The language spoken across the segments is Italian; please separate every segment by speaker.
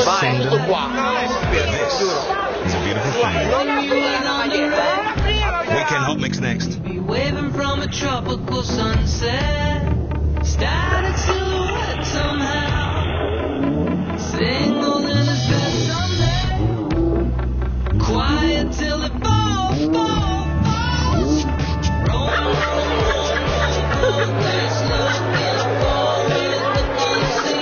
Speaker 1: Vai, tutto qua.
Speaker 2: It's a beautiful thing. Weekend Hot Mix next.
Speaker 3: Waving from a tropical sunset, started silhouette somehow, single in his best Sunday, quiet till it falls, falls, falls. Roll, roll, roll, this looking for me, looking to see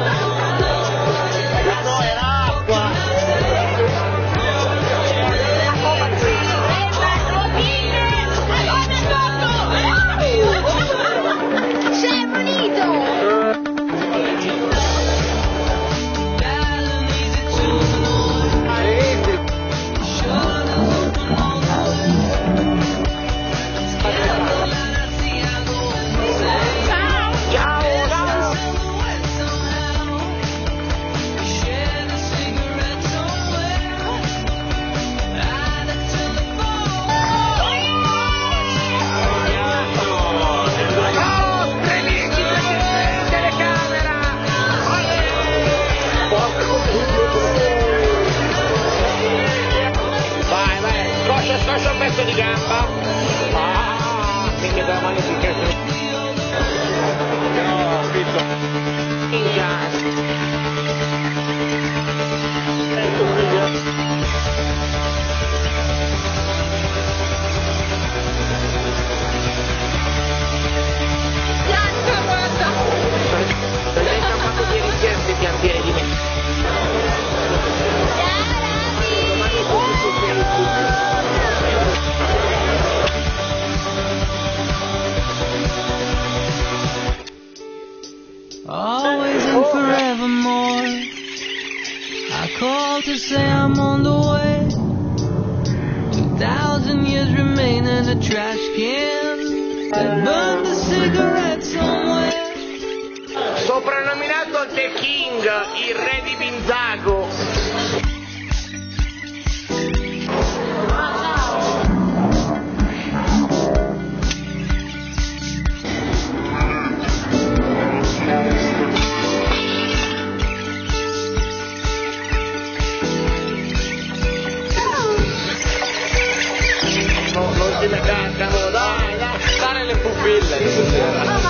Speaker 1: Scoccia un pezzo di gamba. Che mi dà la mano sul cazzo. No, pizzo.
Speaker 3: always and forevermore. I call to say I'm on the way. 2,000 years remain in a trash can that burned a cigarette somewhere.
Speaker 1: Soprannominato The King, il re di Binzago. Non si ne cantano, dai, dai, stare le pupille stasera.